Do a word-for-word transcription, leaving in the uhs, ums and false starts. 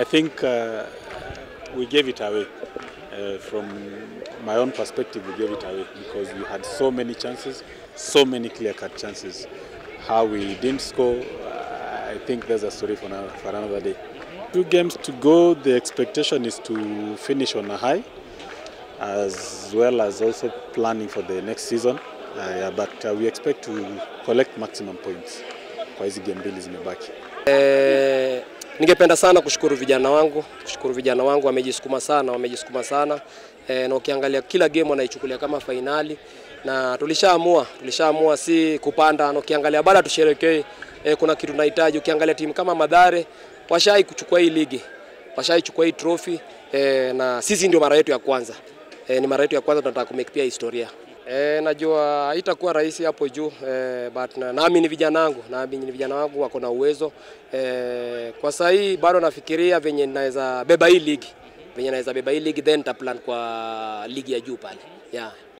I think uh, we gave it away. Uh, from my own perspective, we gave it away because we had so many chances, so many clear-cut chances. How we didn't score, uh, I think there's a story for, now, for another day. Two games to go, the expectation is to finish on a high, as well as also planning for the next season. Uh, yeah, but uh, we expect to collect maximum points kwa hizi game mbili zimebaki. Eh, ningependa sana kushukuru vijana wangu, kushukuru vijana wangu wamejisukuma sana, wamejisukuma sana. Eh, na ukiangalia kila game wanaichukulia kama finali na tulishaamua, tulishaamua si kupanda. Na ukiangalia bado tusherekee, eh, kuna kitu tunahitaji. Ukiangalia timu kama Madare washai kuchukua hii ligi, washai kuchukua hii trophy, eh, na sisi ndio mara yetu ya kwanza. Eh, ni mara yetu ya kwanza, tunataka kumake pia historia. Eh, najua haitakuwa rahisi hapo juu, eh, but naamini vijana wangu, naamini vijana wangu wako na uwezo. Eh, kwa sasa hii bado nafikiria venye naweza beba hii ligi, venye naweza beba hii ligi, then ta plan kwa ligi ya juu pale. Yeah.